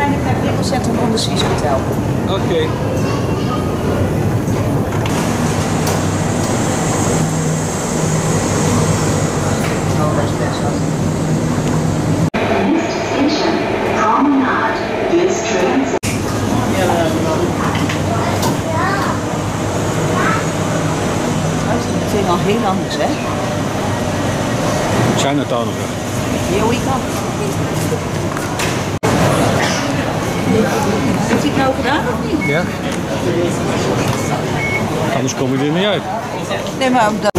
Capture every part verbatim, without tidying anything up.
uiteindelijk naar het winkelcentrum onder Swiss Hotel. Oké. Okay. Het is al heel anders, hè? Chinatown nog. Here we go. Heeft hij het nou gedaan of niet? Ja. Anders kom je er niet uit. Nee, maar omdat...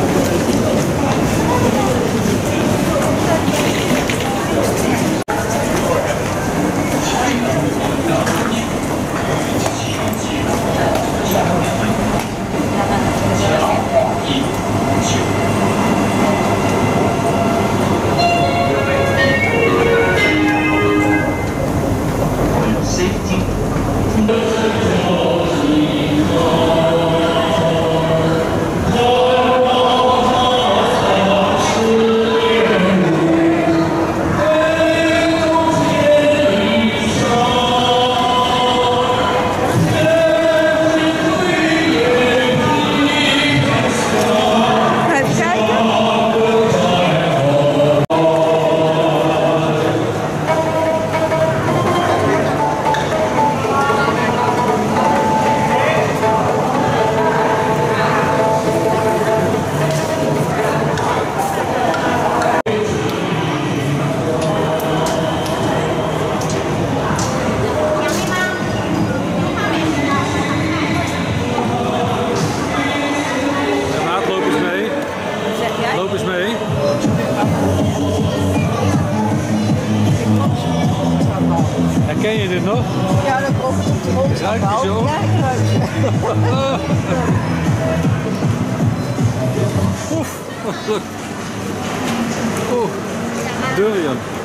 Loop eens mee. Herken je dit nog? Ja, dat komt op de rond. Ruik je zo? Ja, ik ruik ze. Oef. Oeh. Durian.